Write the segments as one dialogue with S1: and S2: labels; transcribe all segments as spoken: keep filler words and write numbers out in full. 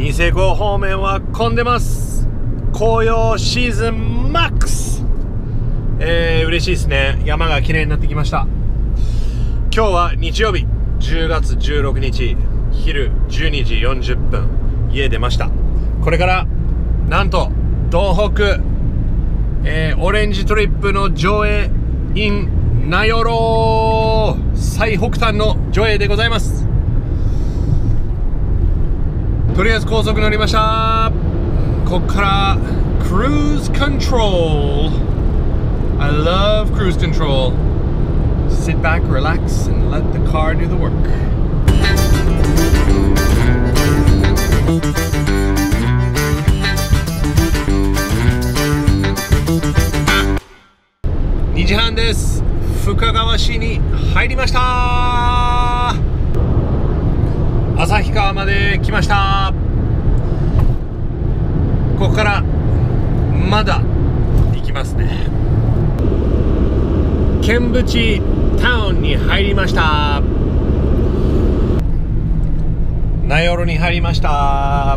S1: ニセコ方面は混んでます。紅葉シーズンマックス。えー、嬉しいですね。山が綺麗になってきました。今日は日曜日じゅうがつじゅうろくにち昼じゅうにじよんじゅっぷん家出ました。これからなんと東北、えー、オレンジトリップの上映 in 名寄最北端の上映でございます。とりあえず高速乗りました。ここからクルーズコントロール。 I love cruise control. Sit back, relax, and let the car do the work. にじはんです。深川市に入りました。旭川まで来ました。ここからまだ行きますね。剣淵タウンに入りました。名寄に入りました。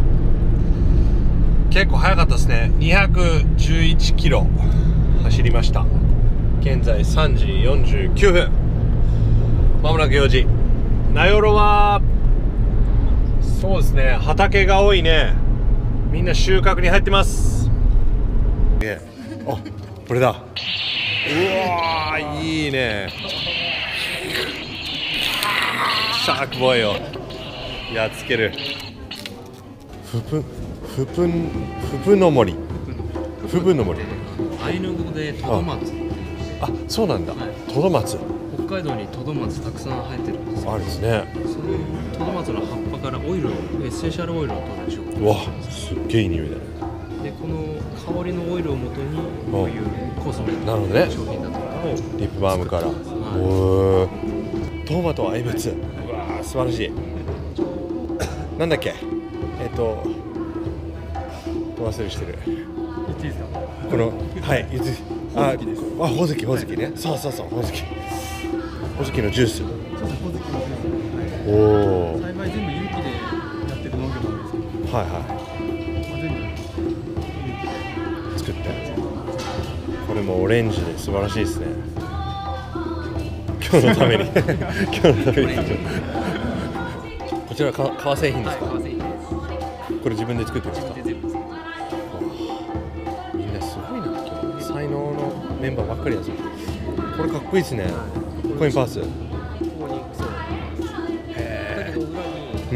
S1: 結構早かったですね。にひゃくじゅういちキロ走りました。現在さんじよんじゅうきゅうふん。まもなくよじ。名寄はそうですね、畑が多いね。みんな収穫に入ってます。あ、これだ。うわー、いいね。シャークボーイをやっつける。ふぷふぷんふぷの森。ふぷの森。
S2: アイヌ語でトドマツ。
S1: あ、そうなんだ。トドマツ。
S2: 北海道にトドマツたくさん生えてるんです。
S1: あるんですね。
S2: そのトドマツの葉っぱからオイルを、エッセンシャルオイルを取るんでしょう。
S1: うわ、すっげえいい匂いだね。
S2: で、この香りのオイルをもとにこういうコスメの商品だとかを
S1: リップバームから。
S2: はい、
S1: おー、トマトは愛物。うわー、素晴らしい。なんだっけ、えっと忘れしてる。
S2: 言っていいですか。
S1: この、はい、言って、あ、あ、ほおずき、ほおずきね。そうそうそう、ほおずき。ほおずきのジュース。おお。
S2: 栽培全部有機でやってる農業なんですけど。
S1: はいはい。
S2: 全部
S1: 作って。これもオレンジで素晴らしいですね。今日のために。今日のために。こちらか革製品ですか。これ自分で作ってるんですか。みんなすごいな。今日才能のメンバーばっかりだぞ。これかっこいいですね。コインパース。へー。うん。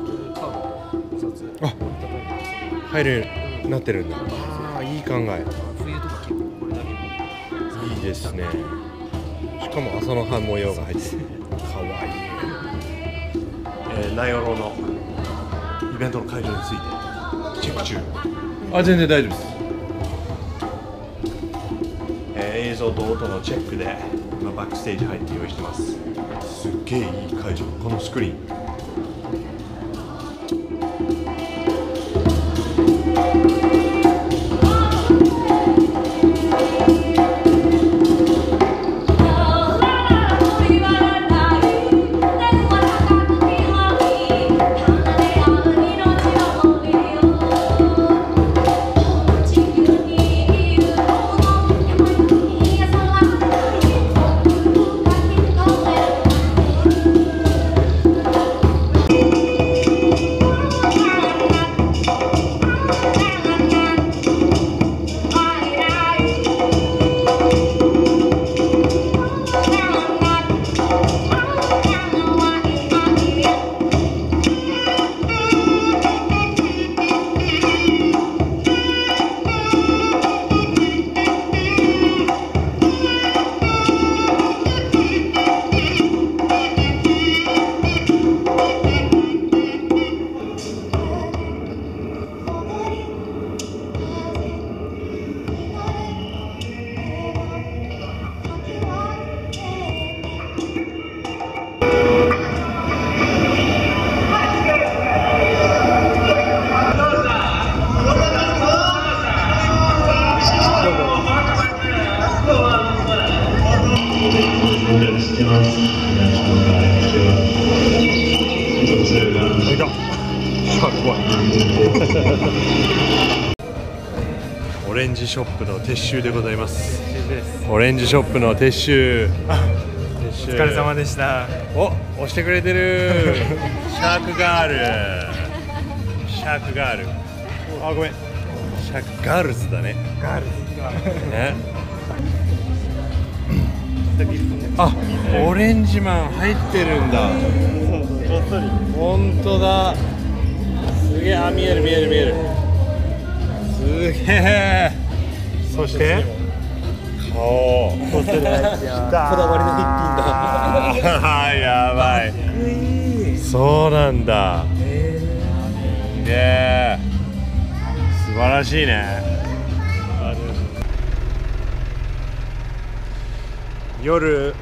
S1: あ、入るなってるんだ。ああ、いい考え。
S2: 冬とか結構これだけ
S1: いいですね。しかも朝の葉模様が入ってる。かわいい。えー、名寄のイベントの会場についてチェック中。あ、全然大丈夫です。えー、映像と音のチェックで今バックステージ入って用意してます。すっげえいい会場。このスクリーン。 怖いオレンジショップの撤収でございます。オレンジショップの撤収。
S3: お疲れ様でした。
S1: お、押してくれてるシャークガールシャークガールあ、ごめん、シャークガールズだね。
S3: ガールズ
S1: ね。あ、オレンジマン入ってるんだ。本当だ。すげえ、あ、見える見える見える。すげえ。そして顔。こだわりの一品だ。やばい。そうなんだ。ねえ。素晴らしいね。夜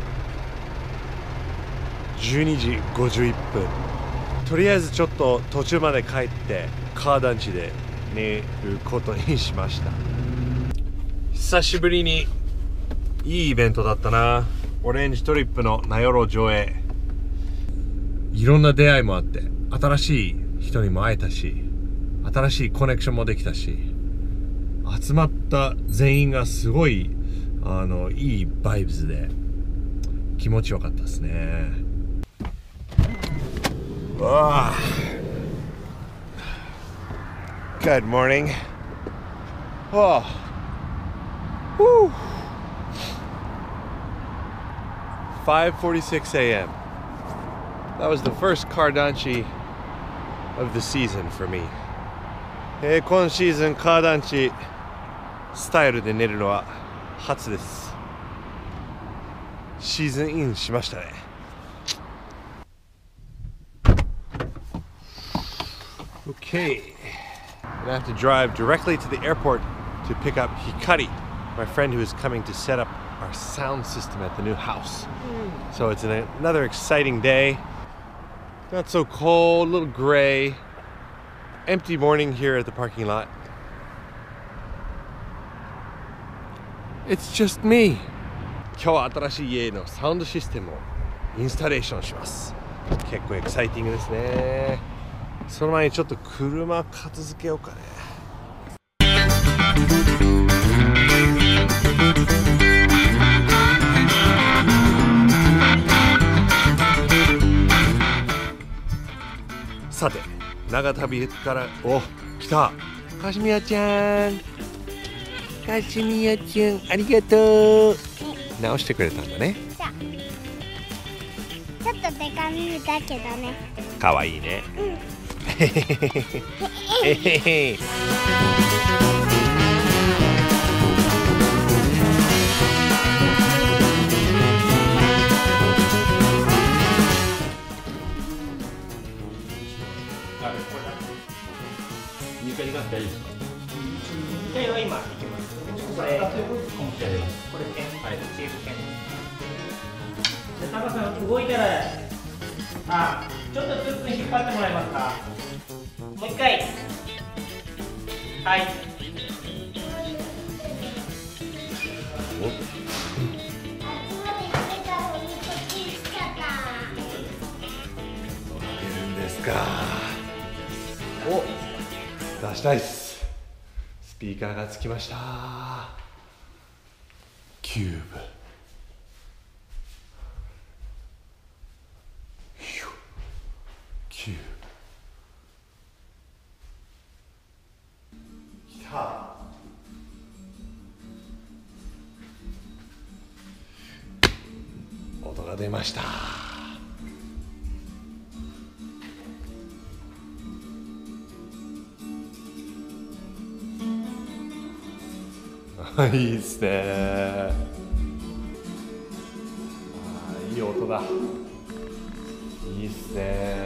S1: じゅうにじごじゅういっぷん。とりあえずちょっと途中まで帰ってカー団地で寝ることにしました。久しぶりにいいイベントだったな。オレンジトリップの名寄上映。いろんな出会いもあって、新しい人にも会えたし、新しいコネクションもできたし、集まった全員がすごいあのいいバイブスで気持ちよかったですね。ああ。Good morning. Oh. Woo. five forty-six a m That was the first Cardanchi of the season for me. えー、今シーズンカーダンチスタイルで寝るのは初です。シーズンインしましたね。Okay. I'm gonna have to drive directly to the airport to pick up Hikari, my friend who is coming to set up our sound system at the new house. Mm. So it's an, another exciting day. Not so cold, a little gray. Empty morning here at the parking lot. It's just me. 今日は新しい家のサウンドシステムをインスタレーションします。結構エキサイティングですね。その前にちょっと車片付けようかね。さて、長旅からお来たカシミヤちゃん。カシミヤちゃん、ありがとう。直してくれたんだね。
S4: ちょっとデカめだけどね。
S1: かわいいね。うん。
S5: ゆかりが大丈夫ですか？ゆかりは今行きます。これ、これ剣、はい、チーズ剣。で、タカさん動いたら、あ、ちょっとツックン引っ張ってもらえますか？もう一回。はい。
S1: いるんですか。お、出したいです。スピーカーがつきました。キューブ。キューブ。きた。音が出ました。いいですね。あ、いい音だ。いいですね。